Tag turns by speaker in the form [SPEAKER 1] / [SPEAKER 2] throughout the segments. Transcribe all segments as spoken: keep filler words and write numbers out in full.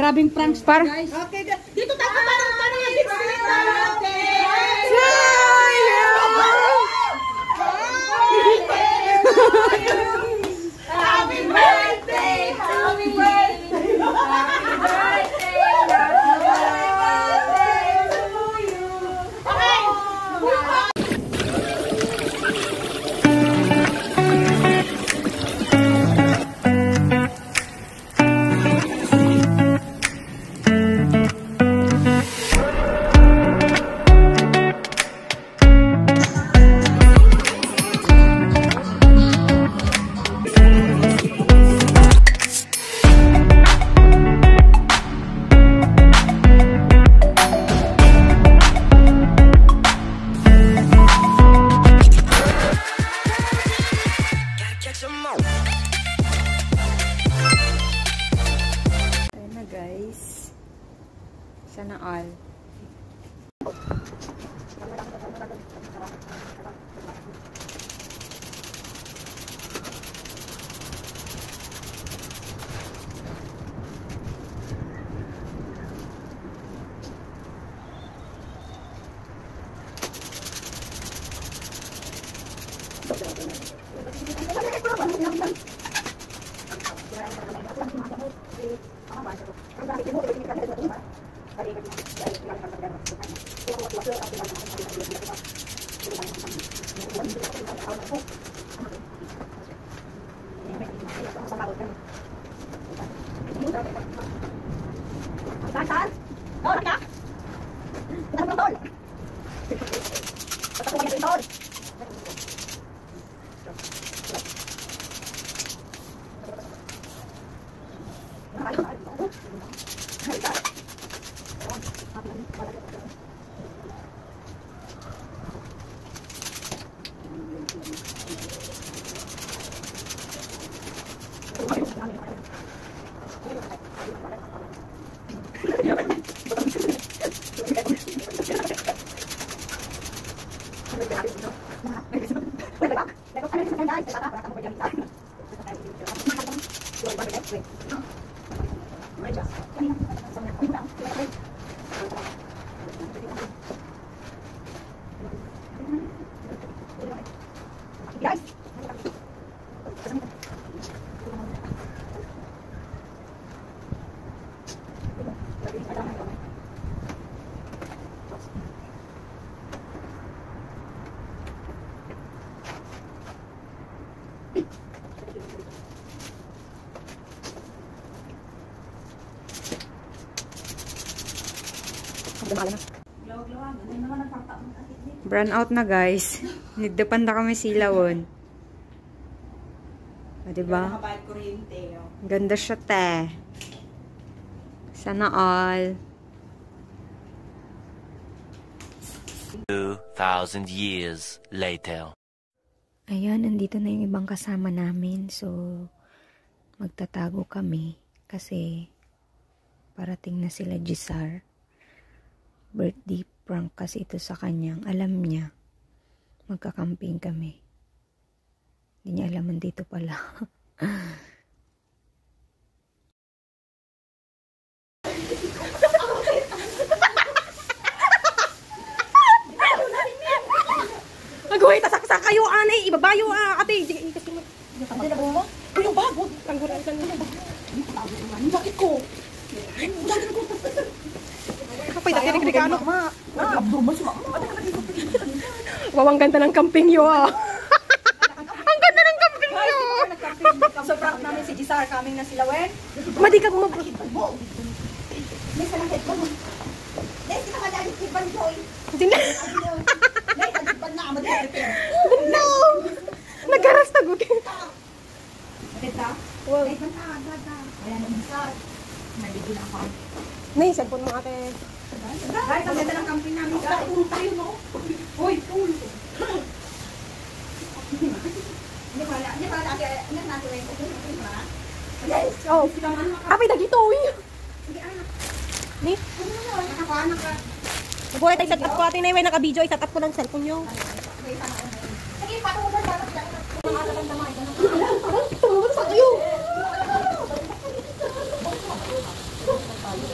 [SPEAKER 1] grabing pranks
[SPEAKER 2] Par
[SPEAKER 1] guys. Okay, dito tayo parang parang yung Happy birthday! Happy birthday! Happy birthday!
[SPEAKER 2] Sana all. Brown out na guys. Nagdepan na kami silawon. O diba? Ganda siya te. Sana all.
[SPEAKER 3] two thousand years later.
[SPEAKER 2] Ayan, nandito na yung ibang kasama namin. So, magtatago kami. Kasi, parating na sila Gisar. Birthday prank kasi ito sa kanyang. Alam niya, magkakamping kami. Hindi niya alam dito pala.
[SPEAKER 1] Agawin, tasaksak kayo, anay. Ibabayo, ah, ate. Ate, na mo? Uy, yung bago. Tangguran ka nila. Bakit ko? Bakit ko? Kapay, dati nagregano. Ma, abnormal si mama. Wawang ganda ng camping yo, ah. Ang ganda ng camping yo. So, prank namin si Gisar, kaming na sila, wen. Madi ka bumabot. May salang headband mo. Dahil kita ka dahil headband ko, eh. Hindi na. Dahil headband na, madi-repair. No! Nagaras na gutin. Dita? Wow. Headband na, agad-agad. Ayan, Gisar. Nabigyan na ako. Nay, cellphone mo ate. Guys, ang ganda ng camping namin. Uy, tayo no? Uy, uy. Hindi pala, hindi pala ate, hindi natin rin. Oh, apay na dito, uy. Sige, anak. Ni? Nakakaanak ka. Nabuhay tayo, set up ko ate na yung naka-video, i-set up ko ng cellphone nyo. Sige, patungkol sa anak. Tumulong sa kayo.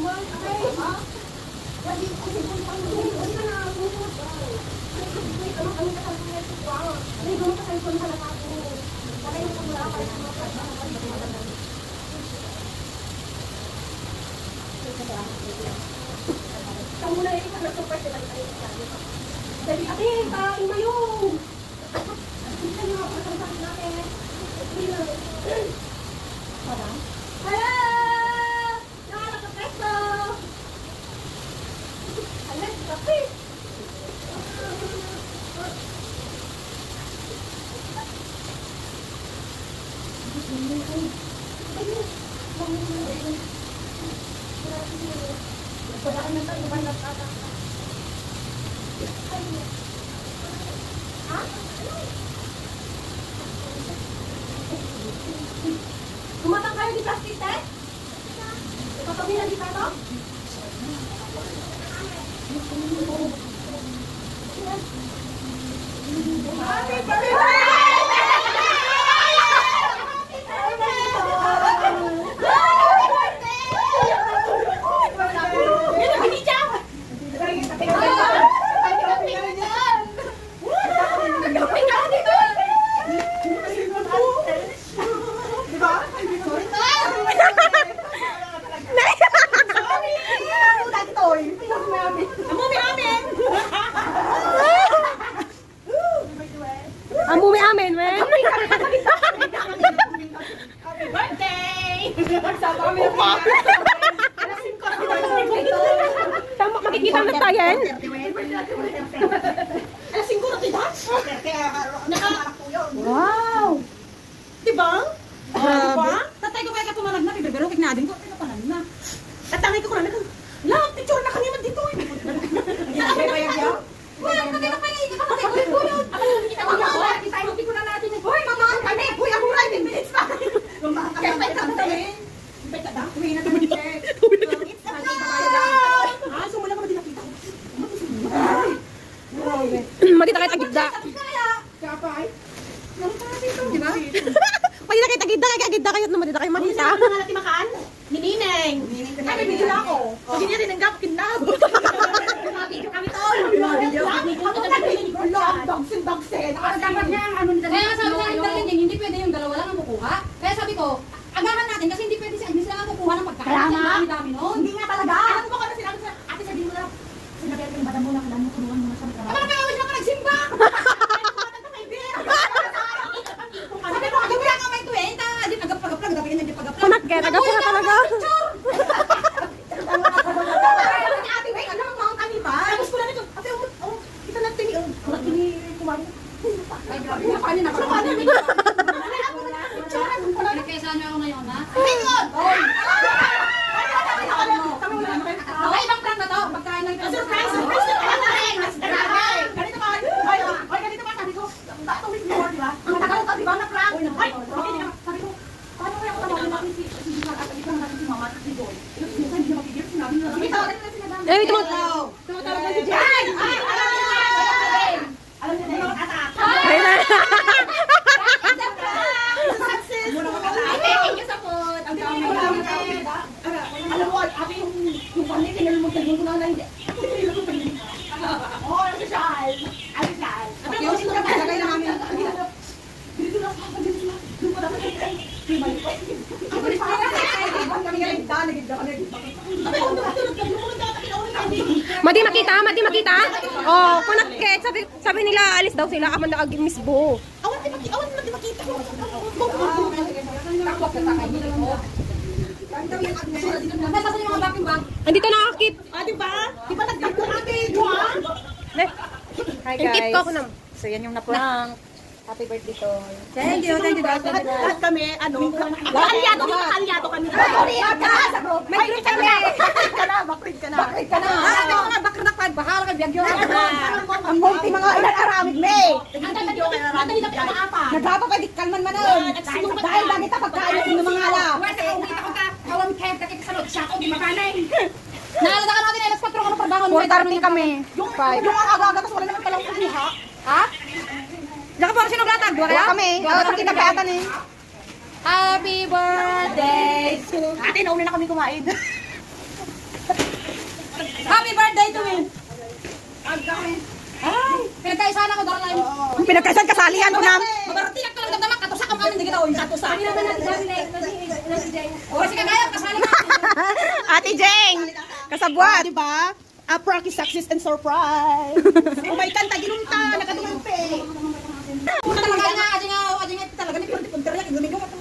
[SPEAKER 1] Jadi ate, kain na yun. Hello! Nakakapagpreso! Alas, kape! Tumatang kayo di plastic teh? Ipatabi na di tato? Happy birthday! Amumi amin, men. Happy birthday! Magsama kami ng tama, makikita na tayo. Alasing ko na tidas. Wow! Diba? Diba? Tatay ko kaya ka pumalag na, pero kiknadin ko, pero palag na. Tatangay ko ko na, lang, picture na kami man dito. Hindi ba yan yan? Uy, ang kagaya pa niya, kapatid ko yung gulot. Kita mo ako, kita yung piko na natin. Uy, mamahan kami. Uy, ako na, ten minutes pa. Mamahan kami. Kaya pwede kami tayo. Pwede ka da? Uwi na naman, check. It's a ah, so wala ka ba din nakita ko? Makita kayo tagidda. Kaya pa ay? Diba? Pwede na kayo tagidda, kaya tagidda kayo naman dito kayo makita. Ano na natin makaan? Ninineng. Ay, may video ako. Hindi niya tinanggap, kinab. Video kami to. Dogsin, dogsin. Dapat niya ang ano nila. Kaya sabi nga yung dalhin hindi pwede yung dalawa lang ang kukuha. Kaya sabi ko, agahan natin kasi hindi pwede si Agnes lang ang kukuha ng pagkain. Kaya nga. Dami nun. Hindi nga talaga. Alam mo ko na sinabi sa ate, sabihin mo na, sinabi natin yung bata mo na, kailangan mo tulungan mo na sa mga. Kapag kaya wala ka nagsimba. Sabi ko, agad lang ka may tuwenta. Di pagapagaplag, dapat yun nagpagaplag. Kunat kaya, tagap ka talaga.
[SPEAKER 4] Nagkaisahan niyo ako ngayon, ha?
[SPEAKER 1] Ayun!
[SPEAKER 4] Ay, ibang prank na to. Pagkain lang ito.
[SPEAKER 1] Surprise! Surprise! Ganito ba? Ay, ganito ba? Sabi ko, tatawid mo, di ba? Matagal ka, di ba? Na-prank. Ay, sabi ko, paano kaya ako tawagin natin si Gisar at ibang natin si Mama at si Joy? Minsan hindi na makigil, sinabi nila. Sige, tawagin na sila namin.
[SPEAKER 2] Eh, tumatawa.
[SPEAKER 1] Tumatawa na si Joy. Ay! Ay! Ay! Alam niyo na yung atak.
[SPEAKER 2] Ay na.
[SPEAKER 1] Thank you sa food. Ang dami ko lang. Alam mo, ate yung yung pamilya, kinalimutan mo na hindi. Oo, ang social. Ang social. Yung sinagagay na kami. Dito na sa dito na. Doon pa dapat ay may pa. Ako rin pa. Kami nga rin daan, nagigda kami. Abi, ako tulog kami mo na kami.
[SPEAKER 2] Madi makita, madi makita. Oh, kunakit. Sabi sabi nila alis daw sila aman na Miss Bo.
[SPEAKER 1] Awan di makita, awan di makita.
[SPEAKER 4] Takwag ka sa kayo dito. Nasaan yung mga baking bag?
[SPEAKER 2] Andito na ako, Kip.
[SPEAKER 1] Ah, di ba? Di ba nagtagpo natin, Juan?
[SPEAKER 2] Hi guys. Ko na.
[SPEAKER 5] So yan yung na-prank. Happy birthday to.
[SPEAKER 2] Thank you, thank you guys.
[SPEAKER 1] Lahat kami, ano, kaalyado, kaalyado kami. May group kami. Bakit ka na, bakit ka na. Bakit ka na.
[SPEAKER 4] Ah, may mga bakit na pag bahala kay Biagyo.
[SPEAKER 1] Ang multi mga inaramid, May.
[SPEAKER 4] Ang dali na pinaka-apa.
[SPEAKER 1] Nagpapapadik kalman man nun. Dahil lagi ta pagkain ng mga ala.
[SPEAKER 4] Wala ka umita ko ka. Kawan kayo ka sa loob siya ko di makanay. Naalala ka natin ay alas patro ka pa bangon.
[SPEAKER 5] four thirty kami.
[SPEAKER 1] Yung yung aga-aga tapos wala naman palang kumuha.
[SPEAKER 5] Ha?
[SPEAKER 4] Naka pa sino gatag? Dua
[SPEAKER 5] Wala kami. Oo, oh, kita pa atan eh.
[SPEAKER 4] Happy birthday.
[SPEAKER 1] Ate, nauna na kami kumain.
[SPEAKER 4] Happy birthday to me! Ay, pinagkaisahan ako doon lang.
[SPEAKER 1] Pinagkaisan kasalian ko na.
[SPEAKER 4] Mabaratiyak ka lang damdamak, katusa ka mamin, di kita oin, katusa. Kami naman natin dami na, o, sige kayo, kasali ka.
[SPEAKER 1] Ate Jeng, kasabwat. Diba? A prank is success and surprise. Oh my kanta, ginunta, nakatulumpe.
[SPEAKER 4] Kung talaga nga, adi nga, adi nga, talaga ni punter-punter yan, gumigo ka.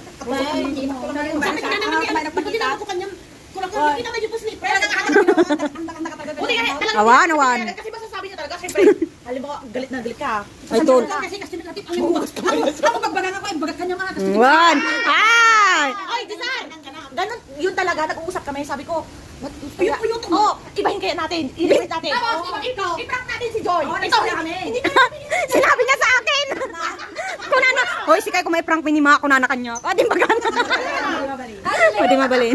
[SPEAKER 1] Awan, awan.
[SPEAKER 4] Kasi masasabi niya talaga, syempre, halimbawa, galit na galit ka.
[SPEAKER 1] Ay, tol.
[SPEAKER 4] Kasi kasi natin ang bukas. Ako magbagang ako, bagat kanya mga kasi.
[SPEAKER 1] Wan. Ay!
[SPEAKER 4] Ay, Desar! Ganun, yun talaga, nag-uusap kami, sabi ko, puyot puyot oh, ibahin kaya natin, i-repeat natin. Tapos, ikaw, i-prank natin si Joy. Ito, kami.
[SPEAKER 1] Sinabi niya sa akin. Kunana. Hoy, si Kay kung may prank minima ako na kanya. Ah, di magana. O, di mabalin.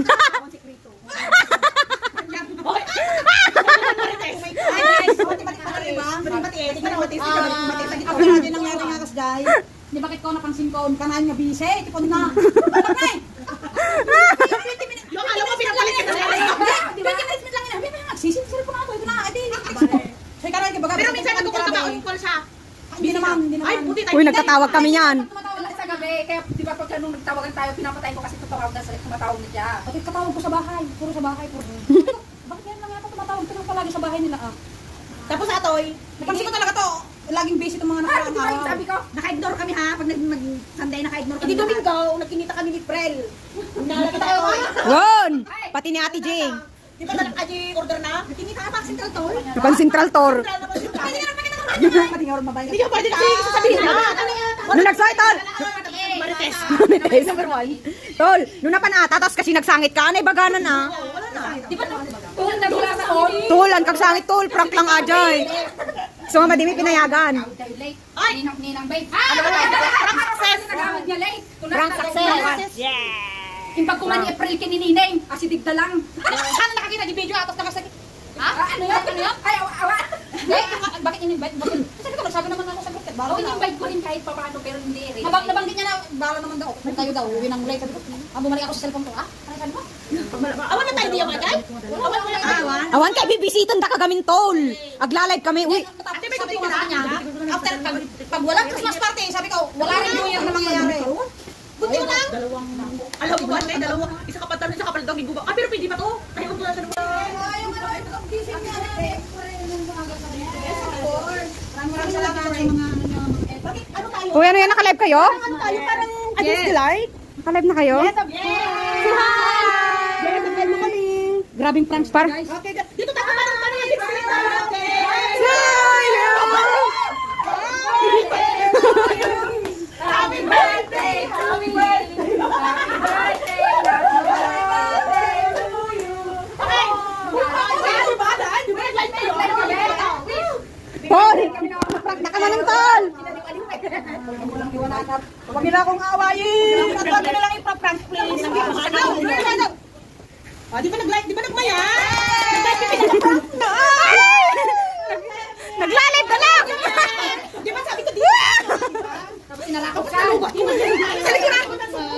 [SPEAKER 4] Di bakit ko napansin ko, kanain nga bise, tipon na.
[SPEAKER 1] Yung alam mo, pinapalit ka na.
[SPEAKER 4] Di ba yung minutes lang yun? May mga nagsisin-sir ko na ako. Ito na, edi. Pero minsan nagkukunta ba ako call siya? Hindi naman, hindi naman. Ay, puti tayo.
[SPEAKER 1] Uy, nagtatawag kami yan.
[SPEAKER 4] Tumatawag lang sa gabi. Kaya di ba pag nung nagtawagan tayo, pinapatayin ko kasi tumatawag na sa tumatawag na siya. Pati katawag ko sa bahay. Puro sa bahay. Puro. Bakit yan lang yata tumatawag? Pero palagi sa bahay nila ah.
[SPEAKER 1] Tapos atoy, napansin ko talaga to. Laging busy itong mga nakaraang
[SPEAKER 4] Ay,
[SPEAKER 1] araw.
[SPEAKER 4] sabi ko,
[SPEAKER 1] Naka-ignore kami ha. Pag nag-Sunday, naka-ignore kami.
[SPEAKER 4] Hindi Domingo,
[SPEAKER 1] nagkinita kami ni Prel.
[SPEAKER 4] Nakita tayo ba?
[SPEAKER 1] Won! Pati ni Ate Jing.
[SPEAKER 5] Di ba nag-aji order na? Nagkinita ka pa Central Tour?
[SPEAKER 1] Napan Central Tour.
[SPEAKER 5] Pwede nga naman
[SPEAKER 1] Pati nga rin mabayan. Hindi ka pwede kasi sasabihin na. Nung nagsoy, Tol!
[SPEAKER 5] Marites.
[SPEAKER 1] Marites, number one. Tol, nung napanata, tapos kasi nagsangit ka, anay baganan na.
[SPEAKER 5] Wala na.
[SPEAKER 4] Di ba kung nagula sa all?
[SPEAKER 1] Tol, ang kagsangit, Tol. Prank lang ajay. So, madimi pinayagan.
[SPEAKER 4] Ay! Ninang, ninang babe. Ah! Prank success! Nagawad niya late.
[SPEAKER 1] Prank success.
[SPEAKER 4] Yung pagkuman ni April kininineng, asidig na lang. Sana nakakita di video atos nakasakit. Ha? Ano yun? Ano yun? Ay, awa, awa. Hindi, bakit in-invite? Bakit? Kasi ko, sabi naman ako sa group. Baro na. In-invite ko rin kahit pa paano, pero hindi rin. Nabang, nabanggit niya na, baro naman daw. Kung tayo daw, uwi ng late. Sabi ko, ah, bumalik ako sa cellphone ko. Ah, ano sabi mo?
[SPEAKER 5] Awan na tayo di yung agad? Awan na awan.
[SPEAKER 1] Awan kay bibisitan ta kagamin, Tol. Agla-live kami. Uy.
[SPEAKER 4] Sabi ko sa kanya, after, pag, pag walang Christmas party, sabi ko, wala rin New Year na mangyayari.
[SPEAKER 5] Buti mo lang. Dalawang, alam mo ba, may dalawang, isa kapatan, isa kapal daw, giguba. Ah, pero pwede ba to? Tayo ko na sa naman.
[SPEAKER 4] Maraming salamat sa mga
[SPEAKER 5] Ano tayo?
[SPEAKER 1] Uy, ano yan? Naka-live kayo?
[SPEAKER 5] Ano tayo? Parang,
[SPEAKER 1] Yes. Naka-live na kayo?
[SPEAKER 5] Say hi! Nagpapel mo kami.
[SPEAKER 1] Grabing pranks par.
[SPEAKER 5] Okay, dito tayo parang parang yung
[SPEAKER 4] Happy birthday! Happy birthday! Happy birthday! Happy birthday to you! Okay!
[SPEAKER 1] Tol! Prank na ka na ng Tol!
[SPEAKER 5] Huwag nila akong awayin. Huwag nila lang ipra-prank, please. Ah, di ba nag-like? Di ba nagmaya? Nag-like yung pinag-prank na.
[SPEAKER 1] Nagla-live ka lang!
[SPEAKER 5] Di ba sabi ko di?
[SPEAKER 4] Tapos inarakot ka!
[SPEAKER 5] Saligi na.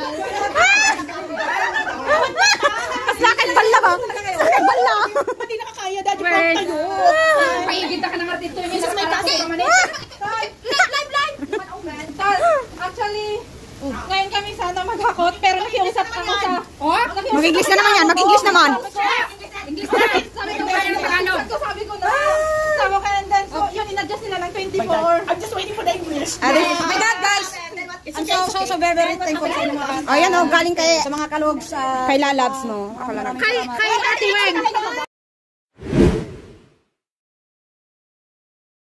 [SPEAKER 1] Mas lakad bala ba? Lakad bala!
[SPEAKER 5] Pati nakakaya, daddy prank tayo.
[SPEAKER 4] Paigid na ka ng artito yung
[SPEAKER 5] Misis may kasi.
[SPEAKER 4] Live, live, live!
[SPEAKER 5] Actually, ngayon kami sana maghakot, pero nakiusap ako sa...
[SPEAKER 4] Oh?
[SPEAKER 1] Mag-English na naman yan. Mag-English naman.
[SPEAKER 4] English na! Sabi ko kayo ng Tagalog!
[SPEAKER 5] Sabi ko na, sama ka and then, so yun, in-adjust nila ng twenty-four. I'm just waiting for the English.
[SPEAKER 1] Adi, oh my God, guys!
[SPEAKER 5] I'm so, so, so very, very thankful sa inyo mga...
[SPEAKER 1] Ayan o, galing kay...
[SPEAKER 5] Sa mga kalog sa...
[SPEAKER 1] Kay Lalabs, no? Ako lang.
[SPEAKER 5] Kay, kay Ate Wen.